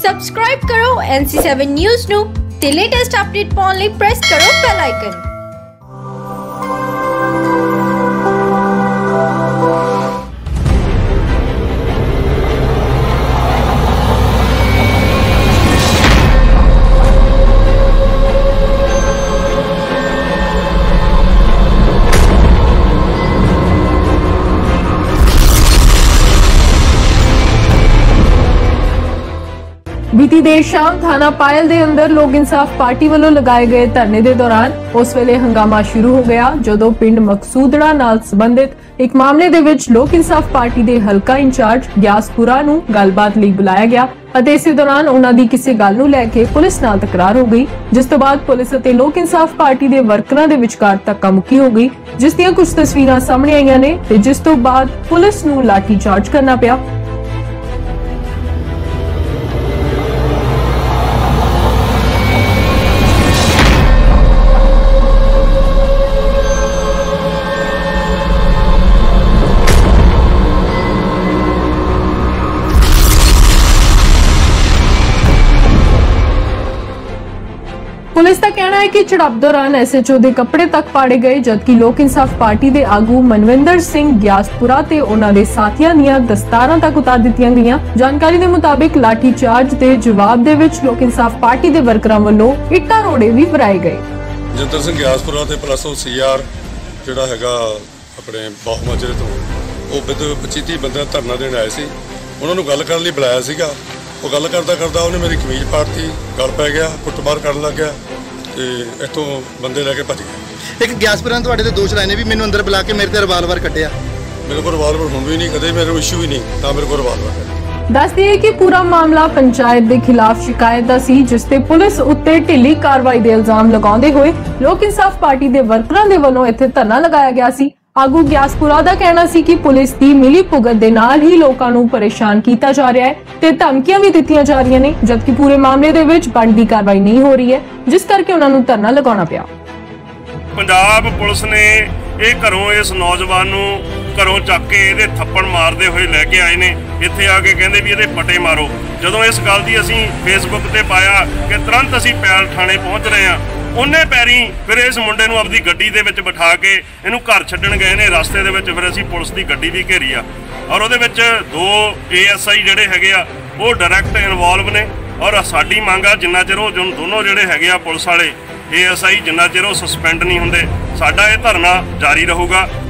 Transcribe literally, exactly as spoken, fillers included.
Subscribe करो N C seven news ਨੂੰ ਤੇ ਲੇਟੈਸਟ ਅਪਡੇਟ ਪਾਉਣ ਲਈ ਪ੍ਰੈਸ ਕਰੋ ਬੈਲ ਆਈਕਨ। बीती देर शाम थाना पायल दे अंदर लोक इंसाफ पार्टी वालों लगाए गए धरने के दौरान उस वेले हंगामा शुरू हो गया जदों पिंड मकसूदड़ा नाल संबंधित एक मामले दे विच लोक इंसाफ पार्टी दे हलका इंचार्ज ग्यासपुरा नूं गलबात लई बुलाया गया ਅਤੇ इस दौरान उन्हां दी किसी गल नूं लैके पुलिस नाल तकरार हो गई, जिस तो बाद पुलिस ਅਤੇ लोक इंसाफ पार्टी दे वर्करां दे विचकार धक्का मुक्की हो गई, जिस दीयां कुछ तस्वीरां सामने आईयां ने ते जिस तो बाद पुलिस नूं लाठी चार्ज करना पिया। पुलिस का कहना है कि झड़प दौरान एस एच ओ के कपड़े तक पाड़े गए, जबकि लोक इंसाफ पार्टी के आगू मनविंदर सिंह ग्यासपुरा ते उन्हां दे साथियां दीयां दस्तारां तक उतार दित्तियां गईयां। जानकारी के मुताबिक लाठी चार्ज के जवाब दे विच लोक इंसाफ पार्टी के वर्करां वल्लों इट्टां रोड़े भी भराए गए। जिंदर सिंह ग्यासपुरा ते प्लस ओ सी आर जिहड़ा हैगा अपने बाहू माजरे तो वो विद पच्ची तीह बंदे धरना देण आए सी, उन्हां नूं गल करन लई बुलाया सीगा। वो गल करदा करदा उन्हें मेरी कमीज पाड़ती, गल पै गया, कुटमार करन लग गया ते इत्थों बंदे लैके भज गए। एक ग्यासपुरा ने तुहाडे ते दोष लाए ने भी मैनूं अंदर बुला के मेरे ते रिवाल्वर कड्ढिया। मेरे को रिवाल्वर हुण भी नहीं, कदे मेरे इशू ही नहीं, तां मेरे को रिवाल्वर है। दस दिए कि पूरा मामला पंचायत के खिलाफ शिकायत का सी, जिस ते पुलिस उत्ते ढिली कार्रवाई के इल्जाम लगाते हुए लोक इंसाफ पार्टी के वर्करां दे वल्लों इत्थे धरना लगाया गया सी। आगू ग्यासपुरा का कहना सी कि पुलिस की मिली भुगत दे नाल ही लोकां नूं परेशान किया जा रहा है ते धमकियां भी दित्तियां जा रही ने, जबकि पूरे मामले दे विच बनदी कार्रवाई नहीं हो रही है, जिस करके उन्हां नूं धरना लगाउणा पिया। पंजाब पुलिस ने ये घरों इस नौजवान नूं घरों चक के इहदे थप्पड़ मारदे हुए लैके आए ने, इत्थे आके कहंदे भी इहदे पटे मारो। जदों इस गल दी असीं फेसबुक ते पाया कि तुरंत असीं पैल थाणे पहुंच रहे हां, उन्हें पैरी फिर इस मुंडे नूं अपनी गड्डी दे विच बिठा के इहनूं घर छड्डण गए ने। रस्ते दे विच फिर असीं पुलिस दी गड्डी भी घेरी आ और उहदे विच दो ए एस आई जिहड़े हैगे आ वो डायरैक्ट इनवॉल्व ने और साडी मंग आ जिन्ना चिर वो दोनों जिहड़े हैगे आ पुलिस वाले ए एस आई जिन्ना चिर वो सस्पैंड नहीं हुंदे साडा ये धरना जारी रहूगा।